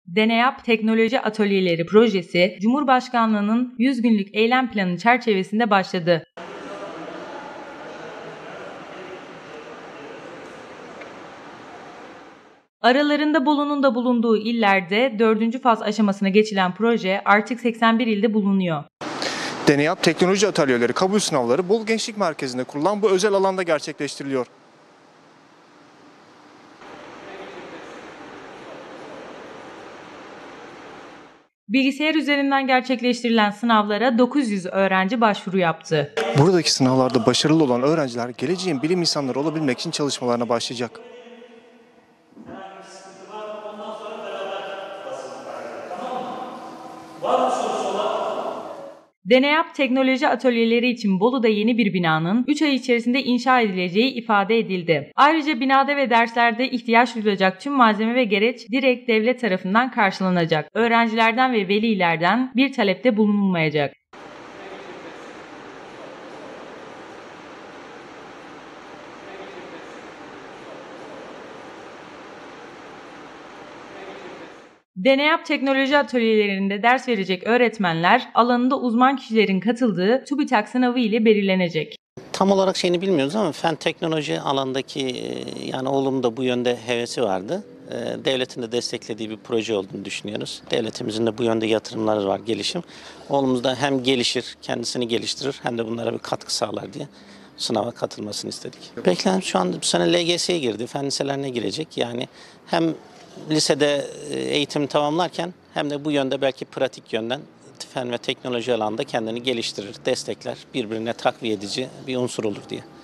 Deneyap Teknoloji Atölyeleri projesi, Cumhurbaşkanlığı'nın 100 günlük eylem planı çerçevesinde başladı. Aralarında Bolu'nun da bulunduğu illerde 4. faz aşamasına geçilen proje artık 81 ilde bulunuyor. Deneyap Teknoloji Atölyeleri kabul sınavları Bolu Gençlik Merkezi'nde kurulan bu özel alanda gerçekleştiriliyor. Bilgisayar üzerinden gerçekleştirilen sınavlara 900 öğrenci başvuru yaptı. Buradaki sınavlarda başarılı olan öğrenciler geleceğin bilim insanları olabilmek için çalışmalarına başlayacak. Deneyap Teknoloji Atölyeleri için Bolu'da yeni bir binanın 3 ay içerisinde inşa edileceği ifade edildi. Ayrıca binada ve derslerde ihtiyaç duyulacak tüm malzeme ve gereç direkt devlet tarafından karşılanacak. Öğrencilerden ve velilerden bir talepte bulunulmayacak. Deneyap Teknoloji Atölyelerinde ders verecek öğretmenler alanında uzman kişilerin katıldığı TÜBİTAK sınavı ile belirlenecek. Tam olarak şeyini bilmiyoruz ama fen teknoloji alandaki yani oğlum da bu yönde hevesi vardı. Devletin de desteklediği bir proje olduğunu düşünüyoruz. Devletimizin de bu yönde yatırımları var, gelişim. Oğlumuz da hem gelişir, kendisini geliştirir hem de bunlara bir katkı sağlar diye sınava katılmasını istedik. Beklenti şu anda bu sene LGS'ye girdi, fen liselerine girecek. Yani hem lisede eğitim tamamlarken hem de bu yönde belki pratik yönden fen ve teknoloji alanında kendini geliştirir, destekler, birbirine takviye edici bir unsur olur diye.